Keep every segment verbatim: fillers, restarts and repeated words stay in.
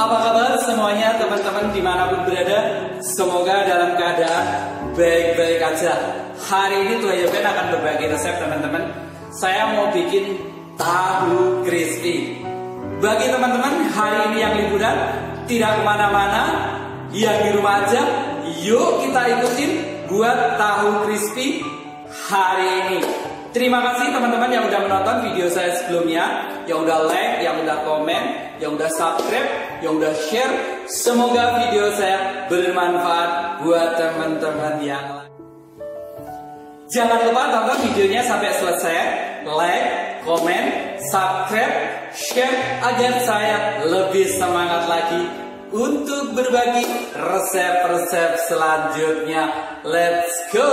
Apa kabar semuanya teman-teman dimanapun berada? Semoga dalam keadaan baik-baik aja. Hari ini Tua Yoben akan berbagi resep teman-teman. Saya mau bikin tahu crispy. Bagi teman-teman hari ini yang liburan, tidak kemana-mana, yang di rumah aja, yuk kita ikutin buat tahu crispy hari ini. Terima kasih teman-teman yang udah menonton video saya sebelumnya, yang udah like, yang udah komen, yang udah subscribe, yang udah share. Semoga video saya bermanfaat buat teman-teman yang lain. Jangan lupa tonton videonya sampai selesai, like, komen, subscribe, share agar saya lebih semangat lagi untuk berbagi resep-resep selanjutnya. Let's go!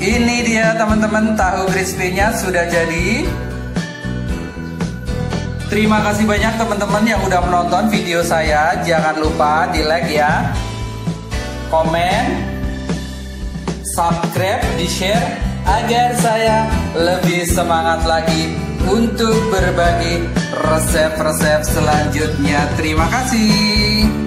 Ini dia teman-teman, tahu crispy-nya sudah jadi. Terima kasih banyak teman-teman yang udah menonton video saya. Jangan lupa di like ya, komen, subscribe, di share agar saya lebih semangat lagi untuk berbagi resep-resep selanjutnya. Terima kasih.